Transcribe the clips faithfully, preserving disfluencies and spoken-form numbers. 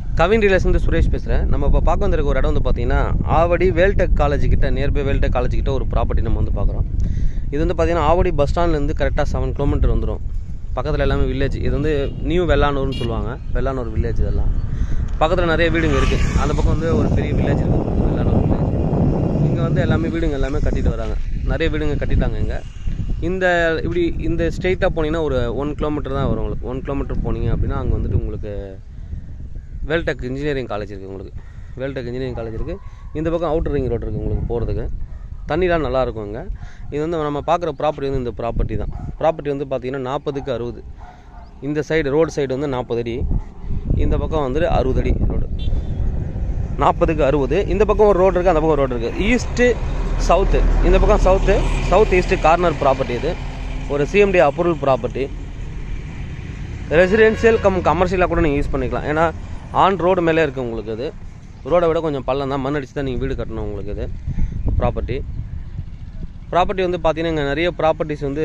Kavin relation Suresh பேசுகிறேன். நம்ம இப்போ பார்க்க வந்திருக்க ஒரு இடம் வந்து பார்த்தீங்கன்னா ஆவடி வேல்டெக் காலேஜ் கிட்ட, நியர்பை வேல்டெக் காலேஜ் கிட்ட ஒரு ப்ராப்பர்ட்டி நம்ம வந்து பார்க்குறோம். இது வந்து பார்த்தீங்கன்னா ஆவடி பஸ் ஸ்டாண்ட்லேருந்து கரெக்டாக செவன் கிலோமீட்டர் வந்துடும். பக்கத்தில் எல்லாமே வில்லேஜ். இது வந்து நியூ வெள்ளானூர்னு சொல்லுவாங்க. வெள்ளானூர் வில்லேஜ். இதெல்லாம் பக்கத்தில் நிறைய வீடுங்க இருக்குது. அந்த பக்கம் வந்து ஒரு பெரிய வில்லேஜ் இருக்குது, வெள்ளானூர் வில்லேஜ். இங்கே வந்து எல்லாமே வீடுங்க எல்லாமே கட்டிட்டு வராங்க. நிறைய வீடுங்க கட்டிட்டாங்க இங்கே. இந்த இப்படி இந்த ஸ்ட்ரெயிட்டாக போனீங்கன்னா ஒரு ஒன் கிலோமீட்டர் தான் வரும் உங்களுக்கு. ஒன் கிலோமீட்டர் போனீங்க அப்படின்னா அங்கே வந்துட்டு உங்களுக்கு வேல்டெக் இன்ஜினியரிங் காலேஜ் இருக்குது. உங்களுக்கு வேல்டெக் இன்ஜினியரிங் காலேஜ் இருக்குது. இந்த பக்கம் அவுட்டர் ரிங் ரோடு இருக்குது உங்களுக்கு போகிறதுக்கு. தண்ணிலாம் நல்லாயிருக்கும் இங்கே. இது வந்து நம்ம பார்க்குற ப்ராப்பர்ட்டி வந்து இந்த ப்ராப்பர்ட்டி தான். ப்ராப்பர்ட்டி வந்து பார்த்திங்கன்னா நாற்பதுக்கு அறுபது. இந்த சைடு ரோடு சைடு வந்து நாற்பது அடி, இந்த பக்கம் வந்துட்டு அறுபது அடி ரோடு. நாற்பதுக்கு அறுபது. இந்த பக்கம் ஒரு ரோடு இருக்குது, அந்த பக்கம் ஒரு ரோடு இருக்குது. ஈஸ்ட்டு சவுத்து, இந்த பக்கம் south south east corner property. இது ஒரு CMD approval property. Residential cum கமர்ஷியலாக கூட நீங்கள் யூஸ் பண்ணிக்கலாம். ஏன்னா ஆன் ரோடு மேலே இருக்குது உங்களுக்கு. இது ரோடை விட கொஞ்சம் பள்ளம் தான், மண் அடிச்சு தான் நீங்கள் வீடு கட்டணும் உங்களுக்கு. இது ப்ராப்பர்ட்டி ப்ராப்பர்ட்டி வந்து பார்த்தீங்கன்னா இங்கே நிறைய ப்ராப்பர்ட்டிஸ் வந்து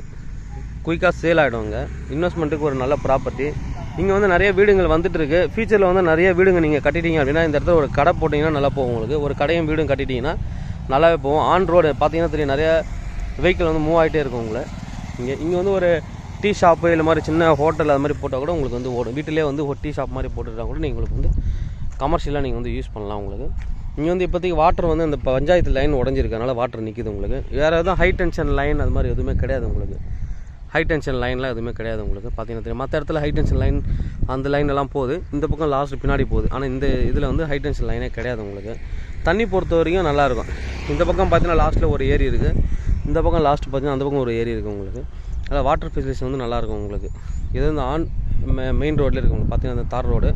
குயிக்காக சேல் ஆகிடுவாங்க. இன்வெஸ்ட்மெண்ட்டுக்கு ஒரு நல்ல ப்ராப்பர்ட்டி. இங்கே வந்து நிறைய வீடுங்கள் வந்துட்டு இருக்கு. ஃபியூச்சரில் வந்து நிறைய வீடுங்க நீங்கள் கட்டிட்டீங்க அப்படின்னா இந்த இடத்துல ஒரு கடை போட்டிங்கன்னா நல்லா போகும் உங்களுக்கு. ஒரு கடையும் வீடும் கட்டிட்டீங்கன்னா நல்லாவே போகும். ஆன் ரோடு பார்த்தீங்கன்னா தெரியும், நிறைய வெஹிக்கிள் வந்து மூவ் ஆகிட்டே இருக்கும் உங்களை. இங்கே இங்கே வந்து ஒரு டீ ஷாப்பு இல்லை மாதிரி சின்ன ஹோட்டல் அது மாதிரி போட்டால் கூட உங்களுக்கு வந்து ஓடும். வீட்டிலே வந்து ஒரு டீ ஷாப் மாதிரி போட்டுட்டா கூட நீங்கள் உங்களுக்கு வந்து கமர்ஷியலாக நீங்கள் வந்து யூஸ் பண்ணலாம் உங்களுக்கு. இங்கே வந்து இப்போதைக்கு வாட்டர் வந்து இந்த பஞ்சாயத்து லைன் உடஞ்சிருக்கனால வாட்டர் நிற்கிது உங்களுக்கு. வேறு எதுவும் ஹை டென்ஷன் லைன் அது மாதிரி எதுவுமே கிடையாது உங்களுக்கு. ஹை டென்ஷன் லைன்லாம் எதுவுமே கிடையாது உங்களுக்கு. பார்த்தீங்கன்னா தெரியும், மற்ற இடத்துல ஹை டென்ஷன் லைன் அந்த லைன் எல்லாம் போகுது, இந்த பக்கம் லாஸ்ட் பின்னாடி போகுது. ஆனால் இந்த இதில் வந்து ஹை டென்ஷன் லைனே கிடையாது உங்களுக்கு. தண்ணி பொறுத்த வரைக்கும் நல்லாயிருக்கும். இந்த பக்கம் பார்த்தீங்கன்னா லாஸ்ட்டில் ஒரு ஏரி இருக்குது, இந்த பக்கம் லாஸ்ட் பார்த்தீங்கன்னா அந்த பக்கம் ஒரு ஏரி இருக்குது உங்களுக்கு. அதாவது வாட்டர் ஃபெசிலிட்டிஸ் வந்து நல்லாயிருக்கும் உங்களுக்கு. இது வந்து ஆன் மெயின் ரோட்டில் இருக்குது உங்களுக்கு. பார்த்தீங்கன்னா அந்த தார் ரோடு.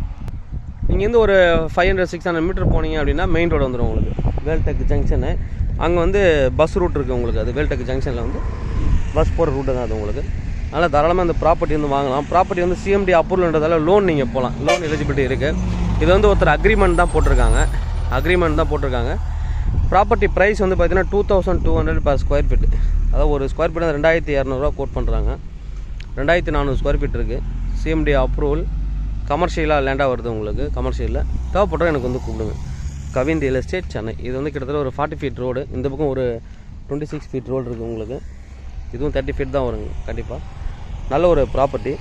நீங்கள் வந்து ஒரு five hundred six hundred meter போனீங்க அப்படின்னா மெயின் ரோடு வந்துடும் உங்களுக்கு. வேல்டெக் ஜங்ஷனு அங்கே வந்து பஸ் ரூட் இருக்குது உங்களுக்கு. அது வேல்டெக் ஜங்ஷனில் வந்து பஸ் போகிற ரூட்டு தான் அது உங்களுக்கு. அதனால் தாராளமாக அந்த ப்ராப்பர்ட்டி வந்து வாங்கலாம். ப்ராப்பர்ட்டி வந்து சிஎம்டி அப்ரூவல்ன்றதால லோன் நீங்கள் போகலாம். லோன் எலிஜிபிலிட்டி இருக்குது. இது வந்து ஒருத்தர் அக்ரிமெண்ட் தான் போட்டிருக்காங்க. அக்ரிமெண்ட் தான் போட்டிருக்காங்க. ப்ராப்பர்ட்டி ப்ரைஸ் வந்து பார்த்தீங்கன்னா two thousand two hundred per square feet. அதாவது ஒரு ஸ்கொயர் ஃபீட் ரெண்டாயிரத்தி இரநூறுவா கோட் பண்ணுறாங்க. ரெண்டாயிரத்தி நானூறு ஸ்கொயர் ஃபீட் இருக்குது. சிஎம்டி அப்ரூவல் கமர்ஷியலாக லேண்டாக வருது உங்களுக்கு. கமர்ஷியலில் தேவைப்படுறோம் எனக்கு வந்து கூப்பிடுங்க. Kavin real estate Chennai. இது வந்து கிட்டத்தட்ட ஒரு ஃபார்ட்டி ஃபீட் ரோடு. இந்த பக்கம் ஒரு டுவெண்ட்டி சிக்ஸ் ஃபீட் ரோடு இருக்குது உங்களுக்கு. இதுவும் தேர்ட்டி ஃபீட் தான் வருங்க கண்டிப்பாக. நல்ல ஒரு ப்ராப்பர்ட்டி.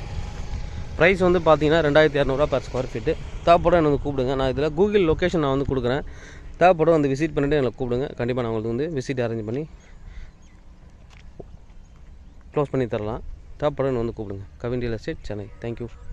ப்ரைஸ் வந்து பார்த்தீங்கன்னா ரெண்டாயிரத்தி இரநூறுவா பர் ஸ்கொயர் ஃபீட்டு. தேவைப்படும் எனக்கு வந்து கூப்பிடுங்க. நான் இதில் கூகுள் லொக்கேஷன் நான் வந்து கொடுக்குறேன். தேவைப்படும் வந்து விசிட் பண்ணிவிட்டு எனக்கு கூப்பிடுங்க. கண்டிப்பாக நான் உங்களுக்கு வந்து விசிட் அரேஞ்ச் பண்ணி க்ளோஸ் பண்ணி தரலாம். தேவைப்படும் வந்து கூப்பிடுங்க. Kavin real estate Chennai. Thank you.